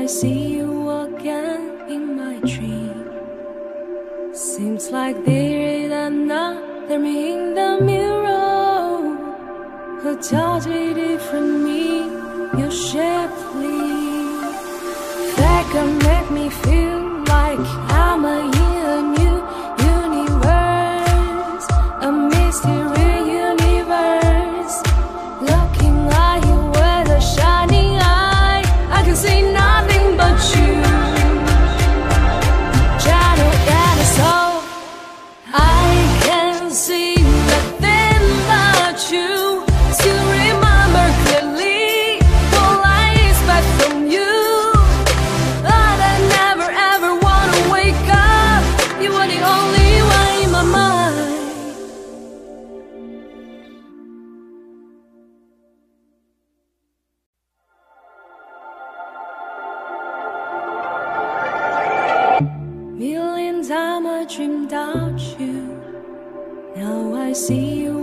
see you again in my dream. Seems like there is another me in the mirror, a totally different me, you shapely. That can make me feel like I'm in a new universe, a mysterious universe. Looking at you with a shining eye, I can see nothing but you. Shadow and soul, I can see nothing but you. Still remember clearly all I expect from you. But I never ever wanna wake up. You are the only one in my mind. Million times I dreamed about you. Now I see you